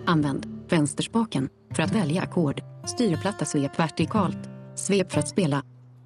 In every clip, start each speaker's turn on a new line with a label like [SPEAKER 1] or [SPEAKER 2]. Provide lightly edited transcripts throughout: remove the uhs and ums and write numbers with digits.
[SPEAKER 1] Använd vänsterspaken för att välja ackord. Styrplatta svep vertikalt. Svep för att spela.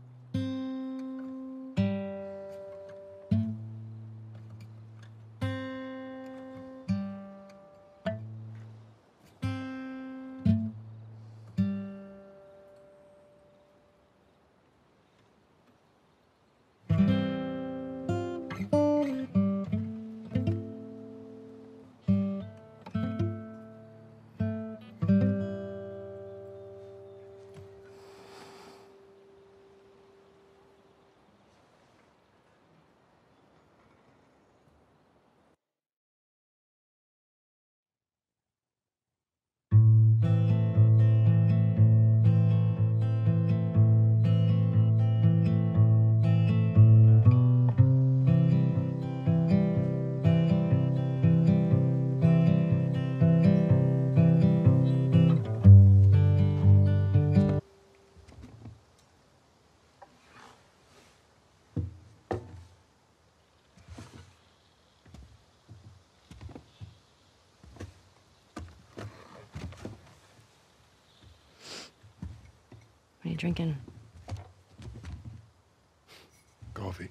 [SPEAKER 2] What are you drinking?
[SPEAKER 3] Coffee.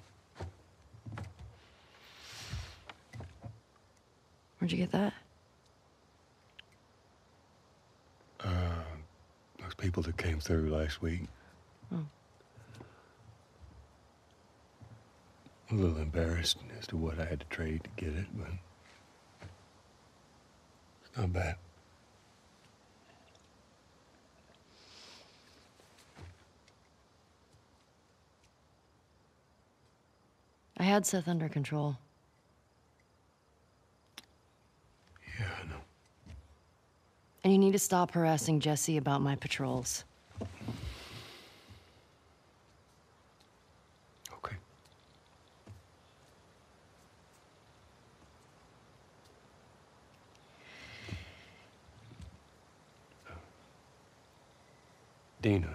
[SPEAKER 2] Where'd you get that?
[SPEAKER 3] Those people that came through last week.
[SPEAKER 2] Oh.
[SPEAKER 3] A little embarrassed as to what I had to trade to get it, but it's not bad.
[SPEAKER 2] I had Seth under control.
[SPEAKER 3] Yeah, I know.
[SPEAKER 2] And you need to stop harassing Jesse about my patrols.
[SPEAKER 3] Okay. Dina.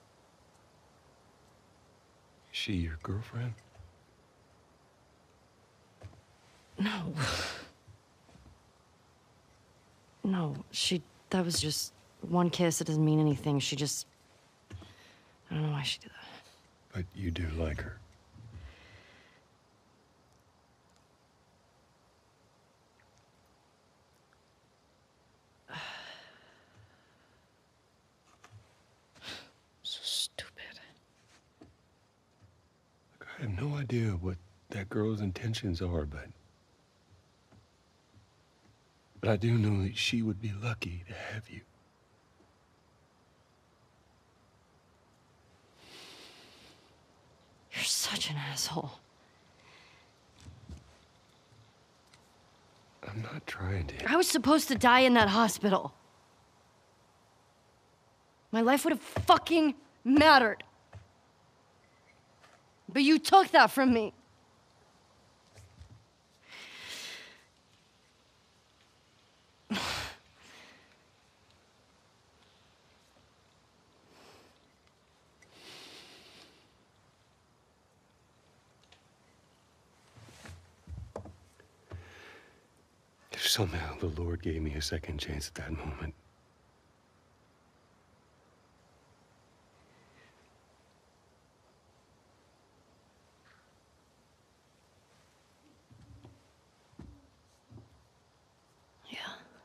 [SPEAKER 3] Is she your girlfriend?
[SPEAKER 2] No. No, that was just one kiss. It doesn't mean anything. I don't know why she did that.
[SPEAKER 3] But you do like her.
[SPEAKER 2] So stupid.
[SPEAKER 3] Look, I have no idea what that girl's intentions are, but I do know that she would be lucky to have you.
[SPEAKER 2] You're such an asshole.
[SPEAKER 3] I'm not trying to.
[SPEAKER 2] I was supposed to die in that hospital. My life would have fucking mattered. But you took that from me.
[SPEAKER 3] If somehow the Lord gave me a second chance at that moment,
[SPEAKER 2] Yeah.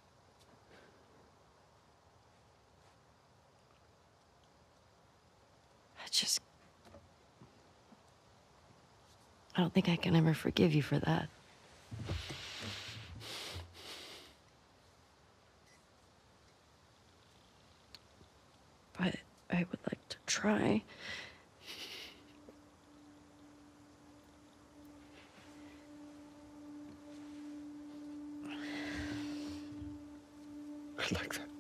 [SPEAKER 2] I don't think I can ever forgive you for that. But I would like to try.
[SPEAKER 3] I'd like that.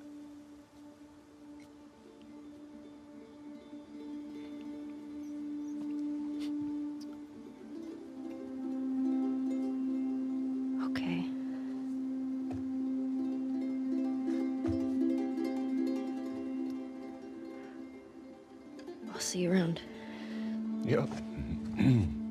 [SPEAKER 2] Okay. I'll see you around.
[SPEAKER 3] Yep.